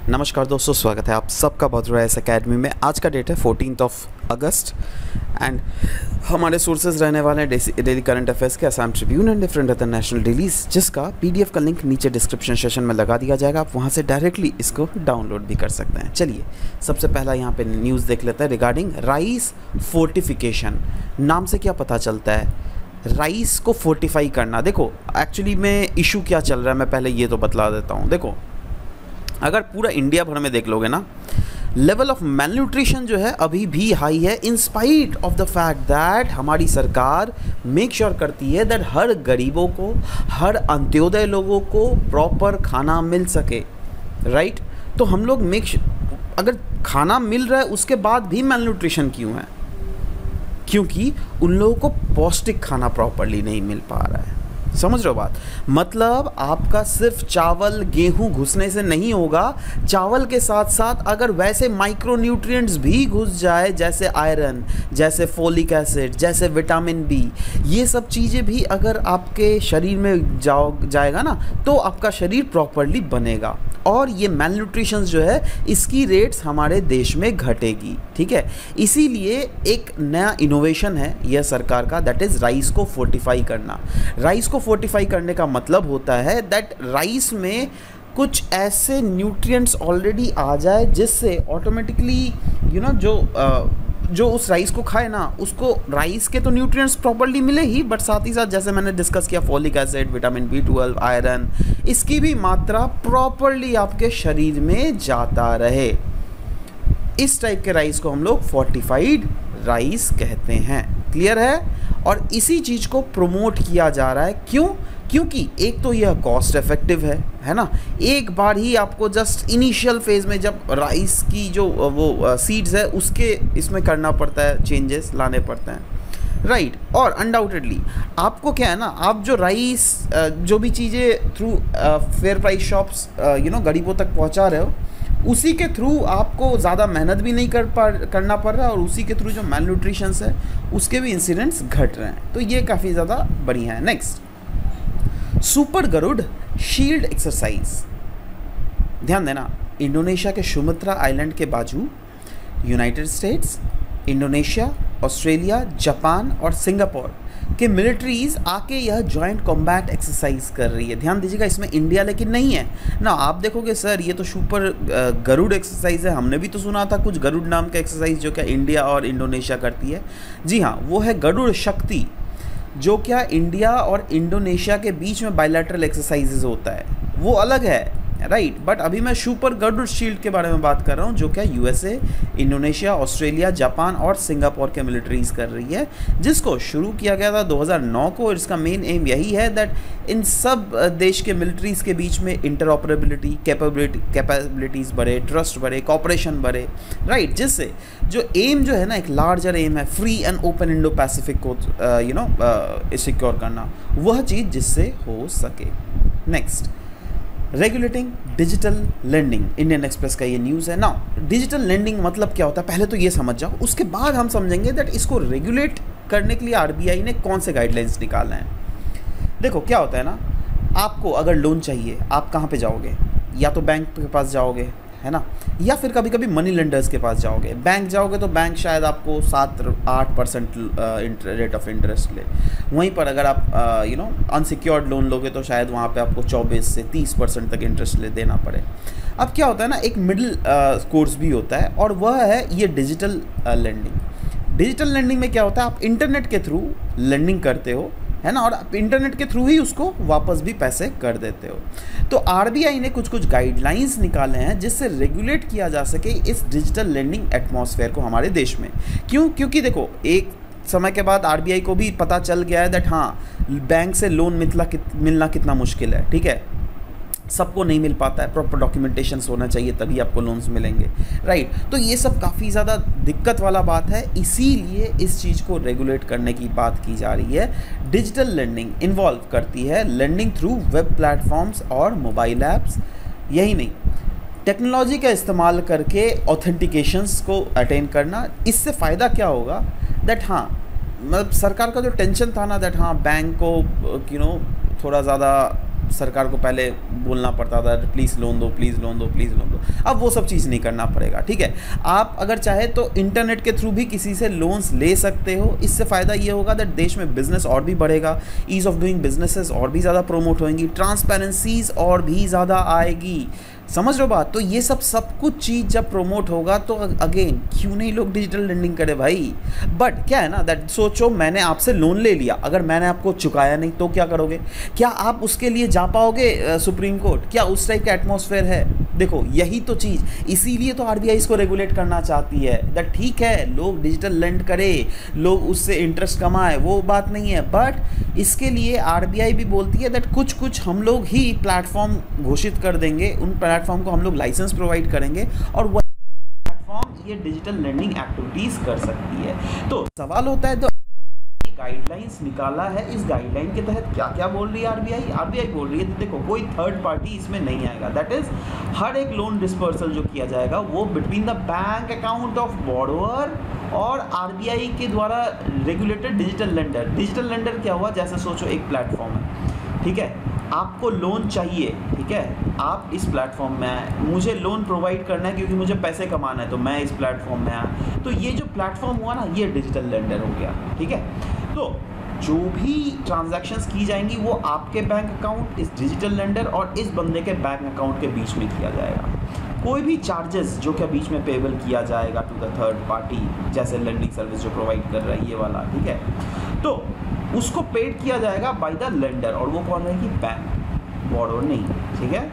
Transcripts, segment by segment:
नमस्कार दोस्तों, स्वागत है आप सबका भद्रा एस एकेडमी में। आज का डेट है 14 अगस्त एंड हमारे सोर्सेज रहने वाले हैं डेली करंट अफेयर्स के, Assam Tribune and different other national dailies, जिसका पीडीएफ का लिंक नीचे डिस्क्रिप्शन सेशन में लगा दिया जाएगा। आप वहां से डायरेक्टली इसको डाउनलोड भी कर सकते हैं। चलिए सबसे पहला यहाँ पे न्यूज़ देख लेते हैं रिगार्डिंग राइस फोर्टिफिकेशन। नाम से क्या पता चलता है, राइस को फोर्टिफाई करना। देखो एक्चुअली में इशू क्या चल रहा है, मैं पहले ये तो बतला देता हूँ। देखो अगर पूरा इंडिया भर में देख लोगे ना, लेवल ऑफ मेल न्यूट्रिशन जो है अभी भी हाई है, in spite of the fact that हमारी सरकार मेक श्योर करती है दैट हर गरीबों को, हर अंत्योदय लोगों को प्रॉपर खाना मिल सके, राइट। तो हम लोग अगर खाना मिल रहा है उसके बाद भी मेल न्यूट्रिशन क्यों है? क्योंकि उन लोगों को पौष्टिक खाना प्रॉपरली नहीं मिल पा रहा है। समझ रहे हो बात? मतलब आपका सिर्फ चावल गेहूं घुसने से नहीं होगा, चावल के साथ साथ अगर वैसे माइक्रो न्यूट्रिएंट्स भी घुस जाए, जैसे आयरन, जैसे फोलिक एसिड, जैसे विटामिन बी, ये सब चीज़ें भी अगर आपके शरीर में जाएगा ना, तो आपका शरीर प्रॉपरली बनेगा और ये मेल न्यूट्रिशन जो है इसकी रेट्स हमारे देश में घटेगी। ठीक है, इसीलिए एक नया इनोवेशन है यह सरकार का, दैट इज़ राइस को फोर्टिफाई करना। राइस को फोर्टिफाई करने का मतलब होता है दैट राइस में कुछ ऐसे न्यूट्रिएंट्स ऑलरेडी आ जाए जिससे ऑटोमेटिकली जो उस राइस को खाए ना, उसको राइस के तो न्यूट्रिएंट्स प्रॉपर्ली मिले ही, बट साथ ही साथ जैसे मैंने डिस्कस किया folic acid, vitamin B12, iron, इसकी भी मात्रा प्रॉपर्ली आपके शरीर में जाता रहे। इस टाइप के राइस को हम लोग फोर्टिफाइड राइस कहते हैं। क्लियर है? और इसी चीज़ को प्रमोट किया जा रहा है। क्यों? क्योंकि एक तो यह कॉस्ट इफेक्टिव है ना। एक बार ही आपको जस्ट इनिशियल फेज में जब राइस की जो वो सीड्स है उसके इसमें करना पड़ता है, चेंजेस लाने पड़ते हैं, राइट। और अनडाउटेडली आपको क्या है ना, आप जो राइस जो भी चीज़ें थ्रू फेयर प्राइस शॉप्स गरीबों तक पहुंचा रहे हो, उसी के थ्रू आपको ज़्यादा मेहनत भी नहीं करना पड़ रहा है और उसी के थ्रू जो मेल न्यूट्रिशन है उसके भी इंसिडेंट्स घट रहे हैं। तो ये काफ़ी ज़्यादा बढ़िया है। Next, super Garuda shield exercise. ध्यान देना, इंडोनेशिया के सुमात्रा आइलैंड के बाजू United States, Indonesia, Australia, Japan और सिंगापुर के मिलिट्रीज आके यह जॉइंट कॉम्बैट एक्सरसाइज कर रही है। ध्यान दीजिएगा, इसमें इंडिया लेकिन नहीं है ना। आप देखोगे सर ये तो सुपर गरुड़ एक्सरसाइज है, हमने भी तो सुना था कुछ गरुड़ नाम का एक्सरसाइज जो क्या इंडिया और इंडोनेशिया करती है। जी हाँ, वो है गरुड़ शक्ति, जो क्या इंडिया और इंडोनेशिया के बीच में बायलैटरल एक्सरसाइजेज होता है, वो अलग है, राइट। बट अभी मैं सुपर गरुड़ शील्ड के बारे में बात कर रहा हूँ, जो क्या यूएसए, इंडोनेशिया, ऑस्ट्रेलिया, जापान और सिंगापुर के मिलिट्रीज कर रही है, जिसको शुरू किया गया था 2009 को। और इसका मेन एम यही है दैट इन सब देश के मिलिट्रीज के बीच में इंटरऑपरेबिलिटी, कैपेबिलिटीज़ बढ़े, ट्रस्ट बढ़े, कॉपरेशन बढ़े, राइट। जिससे जो एम जो है ना, एक लार्जर एम है free and open Indo Pacific को सिक्योर करना, वह चीज़ जिससे हो सके। Next, regulating digital lending. Indian Express का ये न्यूज़ है ना। डिजिटल लेंडिंग मतलब क्या होता है पहले तो ये समझ जाओ, उसके बाद हम समझेंगे दैट इसको रेगुलेट करने के लिए आरबीआई ने कौन से गाइडलाइंस निकाले हैं। देखो क्या होता है ना, आपको अगर लोन चाहिए आप कहाँ पे जाओगे? या तो बैंक के पास जाओगे, है ना, या फिर कभी कभी मनी लेंडर्स के पास जाओगे। बैंक जाओगे तो बैंक शायद आपको 7-8% रेट ऑफ इंटरेस्ट ले। वहीं पर अगर आप अनसिक्योर्ड लोन लोगे तो शायद वहाँ पे आपको 24 से 30% तक इंटरेस्ट ले देना पड़े। अब क्या होता है ना, एक मिडिल कोर्स भी होता है और वह है ये डिजिटल लेंडिंग। डिजिटल लेंडिंग में क्या होता है, आप इंटरनेट के थ्रू लेंडिंग करते हो, है ना, और आप इंटरनेट के थ्रू ही उसको वापस भी पैसे कर देते हो। तो आरबीआई ने कुछ गाइडलाइंस निकाले हैं जिससे रेगुलेट किया जा सके इस डिजिटल लेंडिंग एटमॉस्फेयर को हमारे देश में। क्यों? क्योंकि देखो एक समय के बाद आरबीआई को भी पता चल गया है दैट हाँ, बैंक से लोन मिलना कितना मुश्किल है। ठीक है, सबको नहीं मिल पाता है, प्रॉपर डॉक्यूमेंटेशंस होना चाहिए तभी आपको लोन्स मिलेंगे, राइट। तो ये सब काफ़ी ज़्यादा दिक्कत वाला बात है, इसीलिए इस चीज़ को रेगुलेट करने की बात की जा रही है। डिजिटल लेंडिंग इन्वॉल्व करती है लेंडिंग थ्रू वेब प्लेटफॉर्म्स और मोबाइल ऐप्स। यही नहीं, टेक्नोलॉजी का इस्तेमाल करके ऑथेंटिकेशंस को अटेन करना। इससे फ़ायदा क्या होगा दैट हाँ, मतलब सरकार का जो टेंशन था ना दैट हाँ बैंक को थोड़ा ज़्यादा सरकार को पहले बोलना पड़ता था प्लीज़ लोन दो, प्लीज़ लोन दो, प्लीज़ लोन दो। अब वो सब चीज़ नहीं करना पड़ेगा, ठीक है। आप अगर चाहे तो इंटरनेट के थ्रू भी किसी से लोन्स ले सकते हो। इससे फ़ायदा ये होगा दैट देश में बिजनेस और भी बढ़ेगा, ईज़ ऑफ डूइंग बिजनेसेस और भी ज़्यादा प्रोमोट होंगी, ट्रांसपेरेंसीज और भी ज़्यादा आएगी। समझ लो बात। तो ये सब कुछ चीज़ जब प्रोमोट होगा तो अगेन क्यों नहीं लोग डिजिटल लेंडिंग करे भाई। बट क्या है ना दैट, सोचो मैंने आपसे लोन ले लिया, अगर मैंने आपको चुकाया नहीं तो क्या करोगे? क्या आप उसके लिए जा पाओगे सुप्रीम कोर्ट? क्या उस टाइप का एटमॉस्फेयर है? देखो यही तो चीज़, इसीलिए तो आरबीआई इसको रेगुलेट करना चाहती है दैट ठीक है लोग डिजिटल लेंड करे, लोग उससे इंटरेस्ट कमाए, वो बात नहीं है। बट इसके लिए आरबीआई भी बोलती है दैट कुछ हम लोग ही प्लेटफॉर्म घोषित कर देंगे, उन प्लेटफॉर्म को हम लोग लाइसेंस प्रोवाइड करेंगे और वह प्लेटफॉर्म ये डिजिटल लेंडिंग एक्टिविटीज कर सकती है। तो सवाल होता है तो गाइडलाइंस निकाला है, इस गाइडलाइन के तहत क्या क्या बोल रही है आरबीआई? आरबीआई बोल रही है देखो कोई थर्ड पार्टी इसमें नहीं आएगा, दैट इज हर एक लोन डिस्पर्सल जो किया जाएगा वो between the bank account of borrower और आरबीआई के द्वारा regulated digital lender. Digital lender क्या हुआ? जैसे सोचो एक प्लेटफॉर्म है, ठीक है, आपको लोन चाहिए, ठीक है, आप इस प्लेटफॉर्म में आए, मुझे लोन प्रोवाइड करना है क्योंकि मुझे पैसे कमाना है तो मैं इस प्लेटफॉर्म में आया, तो ये जो प्लेटफॉर्म हुआ ना ये डिजिटल लेंडर हो गया, ठीक है। तो जो भी ट्रांजैक्शंस की जाएंगी वो आपके बैंक अकाउंट, इस डिजिटल लेंडर और इस बंदे के बैंक अकाउंट के बीच में किया जाएगा। कोई भी चार्जेस जो क्या बीच में पेबल किया जाएगा टू द थर्ड पार्टी, जैसे लेंडिंग सर्विस जो प्रोवाइड कर रहा है ये वाला, ठीक है, तो उसको पेड किया जाएगा बाय द लेंडर, और वो कौन रहेगी? बैंक, बोरोवर नहीं, ठीक है।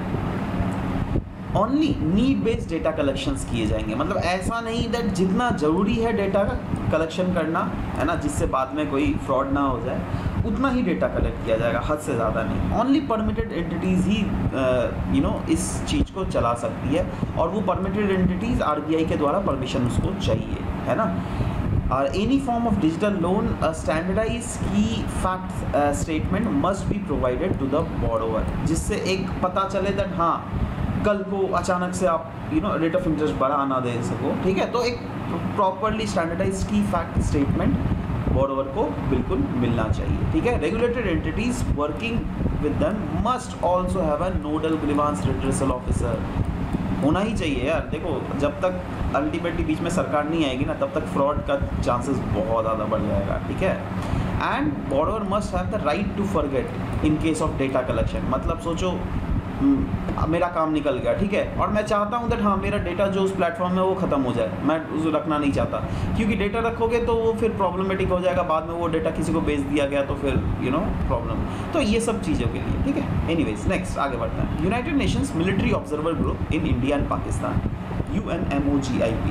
Only need based data collections किए जाएंगे, मतलब ऐसा नहीं दैट जितना ज़रूरी है डेटा का कलेक्शन करना है ना, जिससे बाद में कोई फ्रॉड ना हो जाए, उतना ही डेटा कलेक्ट किया जाएगा, हद से ज़्यादा नहीं। ओनली परमिटेड एंटिटीज़ ही इस चीज़ को चला सकती है, और वो परमिटेड एंटिटीज़ आरबीआई के द्वारा परमिशन उसको चाहिए, है ना। और any form of digital loan standardise key fact statement must be provided to the borrower, जिससे एक पता चले दैट हाँ कल को अचानक से आप रेट ऑफ इंटरेस्ट बढ़ा ना दे सको, ठीक है। तो एक properly standardise key fact statement borrower को बिल्कुल मिलना चाहिए, ठीक है। Regulated entities working with them must also have a nodal grievance redressal officer, होना ही चाहिए यार। देखो जब तक अल्टीमेटली बीच में सरकार नहीं आएगी ना तब तक फ्रॉड का चांसेस बहुत ज़्यादा बढ़ जाएगा, ठीक है। And borrower must have the right to forget in case of data collection, मतलब सोचो मेरा काम निकल गया, ठीक है, और मैं चाहता हूँ दैट हाँ मेरा डेटा जो उस प्लेटफॉर्म में वो ख़त्म हो जाए, मैं उसको रखना नहीं चाहता, क्योंकि डेटा रखोगे तो वो फिर प्रॉब्लमेटिक हो जाएगा, बाद में वो डेटा किसी को बेच दिया गया तो फिर प्रॉब्लम। तो ये सब चीज़ों के लिए, ठीक है। एनीवेज नेक्स्ट आगे बढ़ते हैं। United Nations military observer group in India and Pakistan, UNMOGIP।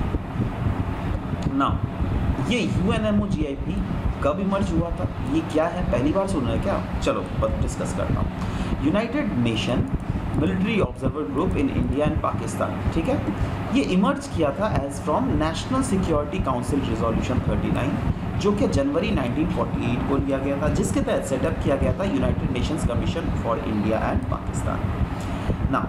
ना ये UNMOGIP कब इमर्ज हुआ था, ये क्या है, पहली बार सुन रहे हैं क्या? चलो डिस्कस करता हूँ। United Nation military observer group in India and Pakistan, ठीक है, ये इमर्ज किया था as from national security council resolution 39, जो कि जनवरी 1948 को लिया गया था, जिसके तहत सेटअप किया गया था United Nations commission for India and Pakistan. ना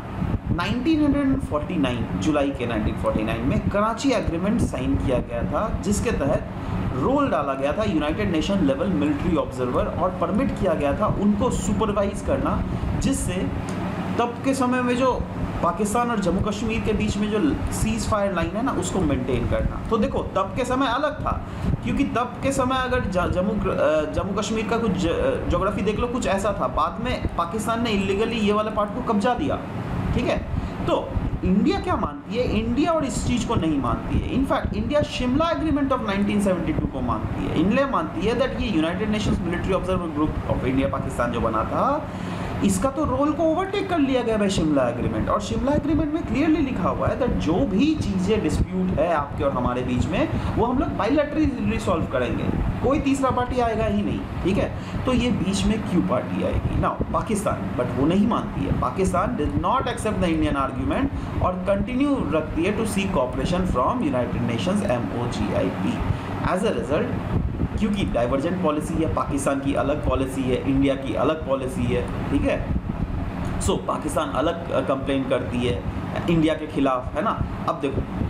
1949 जुलाई के 1949 में कराची एग्रीमेंट साइन किया गया था, जिसके तहत रोल डाला गया था United Nation level military observer, और परमिट किया गया था उनको सुपरवाइज करना, जिससे तब के समय में जो पाकिस्तान और जम्मू कश्मीर के बीच में जो सीज फायर लाइन है ना उसको मेंटेन करना। तो देखो तब के समय अलग था, क्योंकि तब के समय अगर जम्मू कश्मीर का कुछ ज्योग्राफी देख लो कुछ ऐसा था, बाद में पाकिस्तान ने इलीगली ये वाला पार्ट को कब्जा दिया, ठीक है। तो इंडिया क्या मानती है? इंडिया और इस चीज़ को नहीं मानती है। In fact India Shimla agreement of 1972 को मानती है। इंडिया मानती है दैट ये United Nations military observer group of India Pakistan जो बना था, इसका तो रोल को ओवरटेक कर लिया गया भाई शिमला एग्रीमेंट, और शिमला एग्रीमेंट में क्लियरली लिखा हुआ है दैट जो भी चीज़ें डिस्प्यूट है आपके और हमारे बीच में वो हम लोग बायलैटरली रिसॉल्व करेंगे, कोई तीसरा पार्टी आएगा ही नहीं, ठीक है। तो ये बीच में क्यों पार्टी आएगी ना? पाकिस्तान, बट वो नहीं मानती है। Pakistan did not accept the Indian argument और कंटिन्यू रखती है to seek cooperation from United Nations MOGIP। As a result, क्योंकि डाइवर्जेंट पॉलिसी है, पाकिस्तान की अलग पॉलिसी है, इंडिया की अलग पॉलिसी है, ठीक है। सो पाकिस्तान अलग कंप्लेन करती है इंडिया के खिलाफ, है ना। अब देखो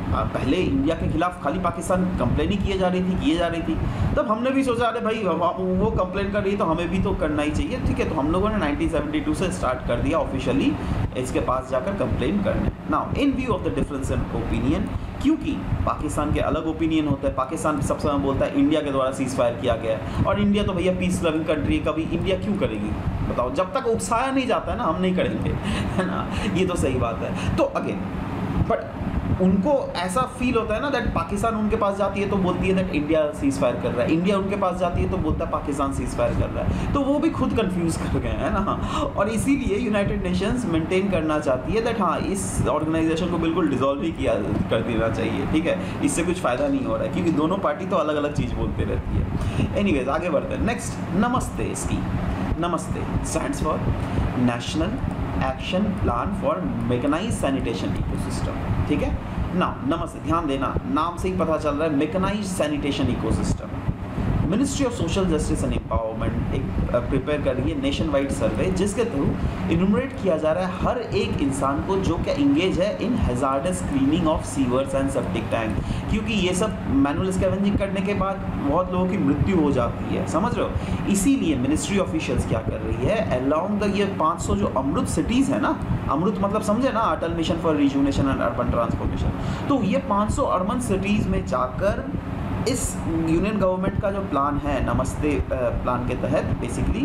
पहले इंडिया के खिलाफ खाली पाकिस्तान कंप्लेन ही किए जा रही थी, तब हमने भी सोचा अरे भाई वो कंप्लेन कर रही है तो हमें भी तो करना ही चाहिए, ठीक है। तो हम लोगों ने 1972 से स्टार्ट कर दिया ऑफिशियली इसके पास जाकर कंप्लेन करने। Now in view of the difference in opinion, क्योंकि पाकिस्तान के अलग ओपिनियन होते हैं, पाकिस्तान सबसे समय बोलता है इंडिया के द्वारा सीज फायर किया गया है, और इंडिया तो भैया पीस लविंग कंट्री है, कभी इंडिया क्यों करेगी बताओ, जब तक उकसाया नहीं जाता है ना हम नहीं करेंगे, है ना, ये तो सही बात है। तो अगेन बट उनको ऐसा फील होता है ना दैट पाकिस्तान उनके पास जाती है तो बोलती है दैट इंडिया सीज फायर कर रहा है, इंडिया उनके पास जाती है तो बोलता है पाकिस्तान सीज फायर कर रहा है, तो वो भी खुद कंफ्यूज कर गए हैं ना। और इसीलिए यूनाइटेड नेशंस मेंटेन करना चाहती है दैट हाँ इस ऑर्गेनाइजेशन को बिल्कुल डिसॉल्व ही किया कर देना चाहिए, ठीक है, इससे कुछ फ़ायदा नहीं हो रहा है क्योंकि दोनों पार्टी तो अलग अलग चीज़ बोलते रहती है। एनीवेज आगे बढ़ते हैं। Next Namaste scheme. Namaste stands for national action plan for mechanised sanitation ecosystem, ठीक है ना। नमस्ते ध्यान देना, नाम से ही पता चल रहा है mechanised sanitation ecosystem. Ministry of social justice and empowerment एक प्रिपेयर कर रही है नेशन वाइड सर्वे जिसके थ्रू इनुमरेट किया जा रहा है हर एक इंसान को जो क्या इंगेज है in hazardous cleaning of sewers and septic tank, क्योंकि ये सब मैनुअल स्कैवेंजिंग करने के बाद बहुत लोगों की मृत्यु हो जाती है, समझ रहे हो। इसीलिए मिनिस्ट्री ऑफिशियल्स क्या कर रही है, अलोंग द ये 500 जो अमृत सिटीज़ है ना, अमृत मतलब समझे ना, Atal mission for rejuvenation and urban transformation, तो ये 500 अर्बन सिटीज़ में जाकर इस यूनियन गवर्नमेंट का जो प्लान है नमस्ते प्लान के तहत बेसिकली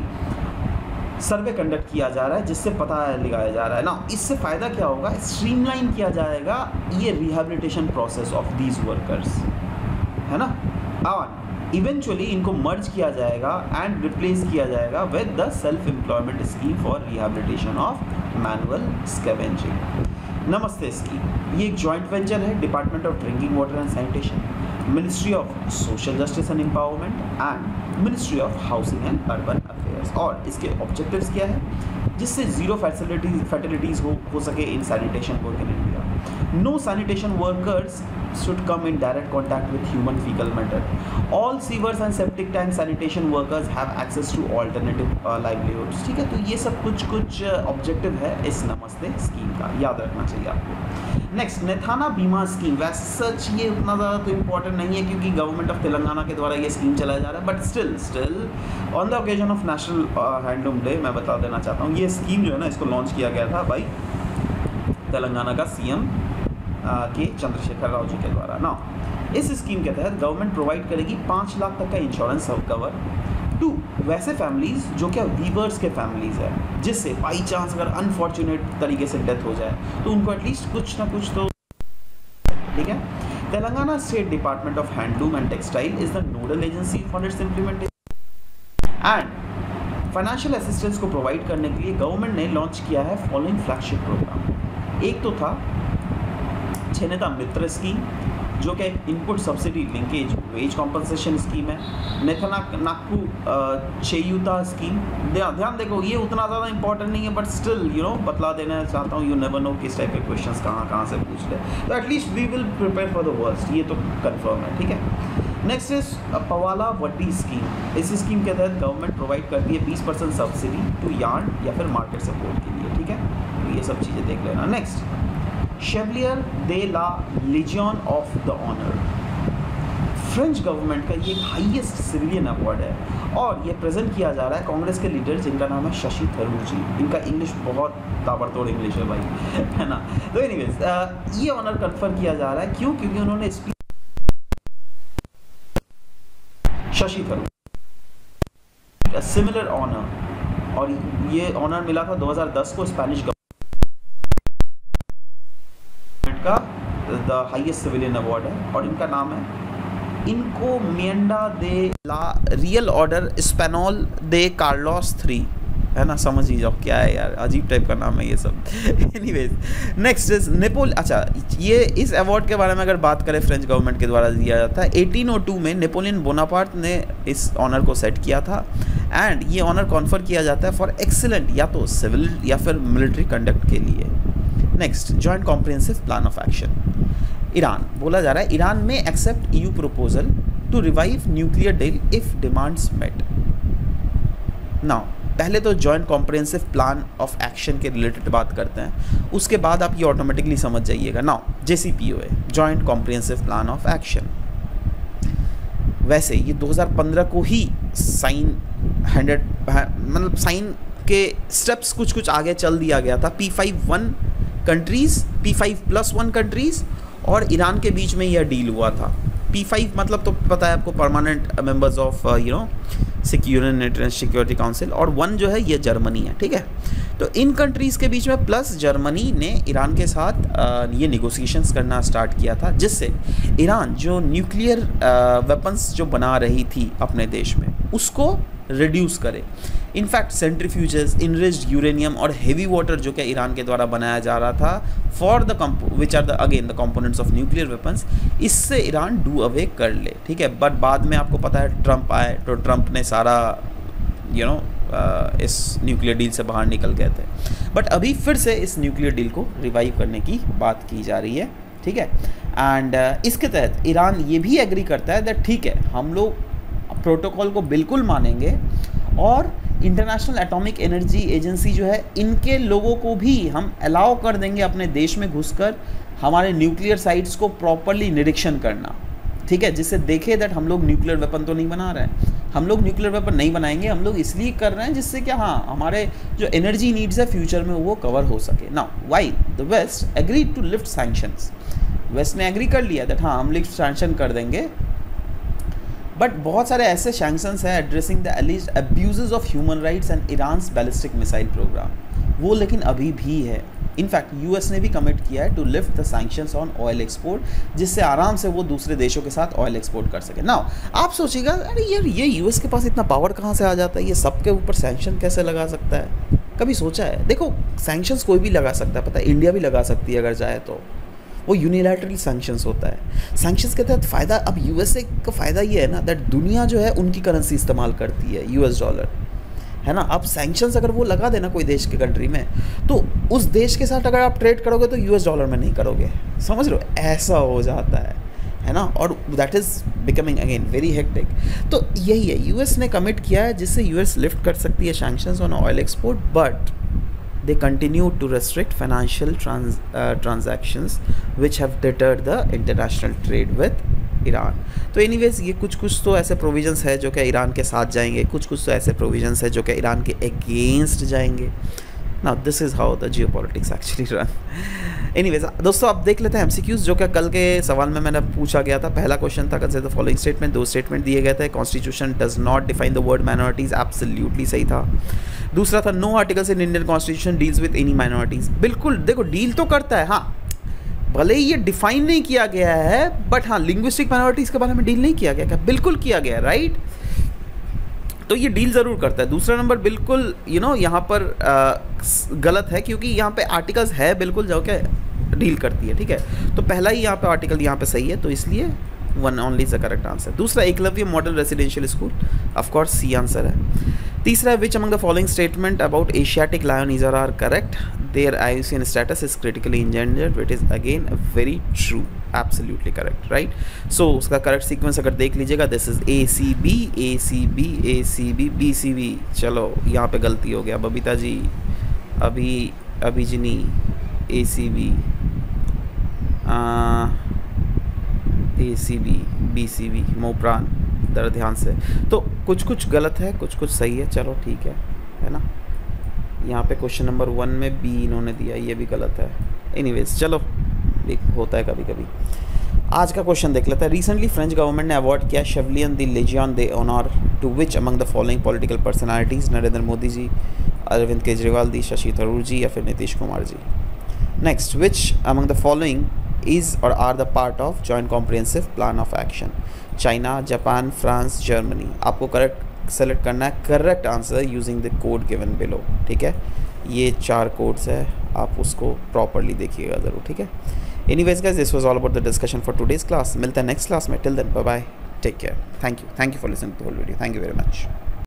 सर्वे कंडक्ट किया जा रहा है जिससे पता लगाया जा रहा है ना। इससे फ़ायदा क्या होगा, स्ट्रीमलाइन किया जाएगा ये rehabilitation process of these workers, है ना। और इवेंचुअली इनको मर्ज किया जाएगा एंड रिप्लेस किया जाएगा with the self employment scheme for rehabilitation of manual scavenging. Namaste scheme ये एक जॉइंट वेंचर है department of drinking water and sanitation, ministry of social justice and empowerment and ministry of housing and urban affairs. और इसके objectives क्या है, जिससे zero fatalities हो सके in sanitation work in India. No sanitation workers should come in direct contact with human fecal matter. All sewers and septic tank sanitation workers have access to alternative livelihoods, ठीक है। तो ये सब कुछ objective है इस नमस्ते स्कीम का, याद रखना चाहिए आपको। नेक्स्ट नेथाना बीमा स्कीम, वैसे सच ये उतना ज़्यादा तो इम्पोर्टेंट नहीं है क्योंकि गवर्नमेंट ऑफ तेलंगाना के द्वारा ये स्कीम चलाया जा रहा है, but still on the occasion of national handloom day मैं बता देना चाहता हूँ ये स्कीम जो है ना इसको लॉन्च किया गया था भाई तेलंगाना का सीएम के चंद्रशेखर राव जी के द्वारा ना। इस स्कीम के तहत गवर्नमेंट प्रोवाइड करेगी 5 लाख तक का इंश्योरेंस कवर टू वैसे फैमिलीज़ जो क्या वीवर्स के फैमिलीज़ है, जिससे बाई चांस अगर अनफॉर्चुनेट तरीके से डेथ हो जाए तो उनको एटलीस्ट कुछ ना कुछ तो, ठीक है। Telangana state department of handloom and textile is the nodal agency for its implementation and financial assistance को प्रोवाइड करने के लिए गवर्नमेंट ने लॉन्च किया है फॉलोइंग फ्लैगशिप प्रोग्राम। एक तो था छेनेता मित्र स्कीम जो कि input subsidy linkage wage compensation scheme है। नेथना नाकू चेयुता स्कीम, ध्यान देखो ये उतना ज़्यादा इंपॉर्टेंट नहीं है बट स्टिल बतला देना चाहता हूँ, यू नेवर नो किस टाइप के क्वेश्चंस कहाँ से पूछ ले, तो at least we will prepare for the worst, ये तो कंफर्म है, ठीक है। नेक्स्ट इज पवाला वड्डी स्कीम। इस स्कीम के तहत गवर्नमेंट प्रोवाइड करती है 20% सब्सिडी टू यार्न या फिर मार्केट सपोर्ट के लिए, ठीक है। तो ये सब चीज़ें देख लेना। Next chevalier de la legion of the honour, French government का ये हाईएस्ट सिविलियन अवार्ड है और ये प्रेजेंट किया जा रहा है कांग्रेस के लीडर जिनका नाम है शशि थरूर जी। इनका इंग्लिश बहुत ताबड़तोड़ इंग्लिश है भाई, है ना। तो एनीवेज ये ऑनर कन्फर किया जा रहा है, क्यों? क्योंकि उन्होंने शशि थरूर सिमिलर ऑनर, और ये ऑनर मिला था 2010 को स्पेनिश गवर्नमेंट का द हाईएस्ट सिविलियन अवार्ड है और इनका नाम है इनको मियंडा de la real order Espanol de Carlos 3, है ना। समझ ही जाओ क्या है यार, अजीब टाइप का नाम है ये सब। एनीवेज नेक्स्ट इज अच्छा ये इस अवार्ड के बारे में अगर बात करें फ्रेंच गवर्नमेंट के द्वारा दिया जाता है। 1802 में नेपोलियन बोनापार्ट ने इस ऑनर को सेट किया था एंड ये ऑनर कॉन्फर किया जाता है फॉर एक्सीलेंट या तो सिविल या फिर मिलिट्री कंडक्ट के लिए। Next joint comprehensive plan of action. Iran बोला जा रहा है ईरान में accept EU proposal to revive nuclear deal if demands met. Now पहले तो joint comprehensive plan of action के रिलेटेड बात करते हैं, उसके बाद आप ये ऑटोमेटिकली समझ जाइएगा। Now JCPOA, joint comprehensive plan of action, वैसे ये 2015 को ही साइन मतलब साइन के स्टेप्स कुछ कुछ आगे चल दिया गया था। P5 कंट्रीज़, P5+1 कंट्रीज़ और ईरान के बीच में यह डील हुआ था। P5 मतलब तो पता है आपको, permanent members of united security council, और 1 जो है ये जर्मनी है, ठीक है। तो इन कंट्रीज़ के बीच में प्लस जर्मनी ने ईरान के साथ ये निगोसिएशंस करना स्टार्ट किया था, जिससे ईरान जो न्यूक्लियर वेपन्स जो बना रही थी अपने देश में उसको रिड्यूस करे। इनफैक्ट सेंट्रीफ्यूजेस, इनरिच्ड यूरेनियम और हेवी वाटर जो कि ईरान के द्वारा बनाया जा रहा था for the which are the again the components of nuclear weapons, इससे ईरान डू अवे कर ले, ठीक है। बट बाद में आपको पता है ट्रंप आए, तो ट्रंप ने सारा इस न्यूक्लियर डील से बाहर निकल गए थे। बट अभी फिर से इस न्यूक्लियर डील को रिवाइव करने की बात की जा रही है, ठीक है। एंड इसके तहत ईरान ये भी एग्री करता है दैट ठीक है, हम लोग प्रोटोकॉल को बिल्कुल मानेंगे और इंटरनेशनल एटॉमिक एनर्जी एजेंसी जो है इनके लोगों को भी हम अलाउ कर देंगे अपने देश में घुसकर हमारे न्यूक्लियर साइट्स को प्रॉपरली निरीक्षण करना, ठीक है, जिससे देखे दैट हम लोग न्यूक्लियर वेपन तो नहीं बना रहे हैं। हम लोग न्यूक्लियर वेपन नहीं बनाएंगे, हम लोग इसलिए कर रहे हैं जिससे क्या, हाँ, हमारे जो एनर्जी नीड्स है फ्यूचर में वो कवर हो सके। Now while the west agreed to lift sanctions, west ने एग्री कर लिया दैट हाँ हम लिफ्ट सैंक्शन कर देंगे, बट बहुत सारे ऐसे सैंक्शंस हैं addressing the alleged abuses of human rights and Iran's ballistic missile programme, वो लेकिन अभी भी है। इनफैक्ट यूएस ने भी कमिट किया है to lift the sanctions on oil export, जिससे आराम से वो दूसरे देशों के साथ ऑयल एक्सपोर्ट कर सके। नाउ आप सोचिएगा, अरे यार ये यूएस के पास इतना पावर कहाँ से आ जाता है, ये सबके ऊपर सैंक्शन कैसे लगा सकता है? कभी सोचा है? देखो सैंक्शंस कोई भी लगा सकता है, पता है, इंडिया भी लगा सकती है अगर चाहे तो, वो यूनिलैटरल सैंक्शंस होता है। सैंक्शंस के तहत फ़ायदा, अब यूएसए का फ़ायदा ये है ना दैट दुनिया जो है उनकी करेंसी इस्तेमाल करती है, US डॉलर, है ना। अब सैंक्शंस अगर वो लगा देना कोई देश के कंट्री में, तो उस देश के साथ अगर आप ट्रेड करोगे तो US डॉलर में नहीं करोगे, समझ लो, ऐसा हो जाता है ना। और that is becoming again very hectic. तो यही है, यूएस ने कमिट किया है जिससे यूएस लिफ्ट कर सकती है sanctions on oil export, but they continue to restrict financial transactions which have deterred the international trade with Iran. तो एनीवेज ये कुछ तो ऐसे प्रोविजंस है जो कि ईरान के साथ जाएंगे, कुछ तो ऐसे प्रोविजंस है जो कि ईरान के अगेंस्ट जाएंगे। Now this is how the geopolitics actually run. Anyways दोस्तों आप देख लेते हैं MCQs जो कि कल के सवाल में मैंने पूछा गया था। पहला क्वेश्चन था consider the following statement, 2 statement दिए गए थे। Constitution does not define the word minorities, absolutely सही था। दूसरा था no articles in Indian constitution deals with any minorities, बिल्कुल देखो डील तो करता है, हाँ भले ही ये डिफाइन नहीं किया गया है, बट हाँ लिंग्विस्टिक माइनॉरिटीज़ के बारे में डील नहीं किया गया, क्या बिल्कुल किया गया, राइट। तो ये डील ज़रूर करता है। दूसरा नंबर बिल्कुल यहाँ पर गलत है, क्योंकि यहाँ पे आर्टिकल्स है बिल्कुल जो क्या डील करती है, ठीक है। तो पहला ही यहाँ पे आर्टिकल यहाँ पे सही है, तो इसलिए 1 only is the correct answer. दूसरा Eklavya model residential school, of course C answer है। तीसरा which among the following statement about Asiatic lion either are correct, their IUCN status is critically endangered, which is again very true, absolutely correct, right. So उसका correct sequence अगर देख लीजिएगा, this is ACB ACB ACB BCB। चलो यहाँ पे गलती हो गया Babita ji, अभिजिनी ACB ACB BCB मोपरान, दर ध्यान से। तो कुछ गलत है, कुछ सही है, चलो ठीक है ना। यहाँ पे क्वेश्चन नंबर 1 में B इन्होंने दिया, ये भी गलत है। एनीवेज चलो होता है कभी कभी। आज का क्वेश्चन देख लेते हैं। रिसेंटली फ्रेंच गवर्नमेंट ने अवार्ड किया chevalier the Legion the honour to which among the following political personalities, Narendra Modi ji, Arvind Kejriwal ji, Shashi Tharoor ji या फिर Nitish Kumar ji. Next, which among the following is और are the part of joint comprehensive plan of action, China, Japan, France, Germany. आपको correct select करना है correct answer using the code given below, ठीक है। ये 4 codes है, आप उसको प्रॉपरली देखिएगा ज़रूर, ठीक है। Anyways guys, this was all about the discussion for today's class. मिलते हैं नेक्स्ट क्लास में, till then bye bye, take care, thank you for listening to the whole video, thank you very much.